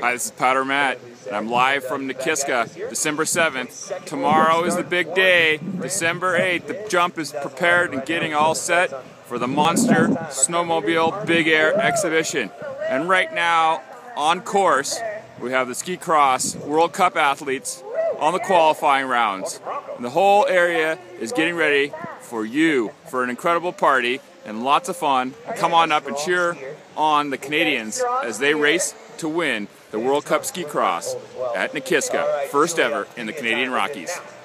Hi, this is Powder Matt, and I'm live from Nakiska, December 7th. Tomorrow is the big day, December 8th. The jump is prepared and getting all set for the Monster Snowmobile Big Air exhibition. And right now, on course, we have the Ski Cross World Cup athletes on the qualifying rounds. And the whole area is getting ready for you, for an incredible party and lots of fun. Come on up and cheer on the Canadians as they race to win the World Cup Ski Cross at Nakiska, first ever in the Canadian Rockies.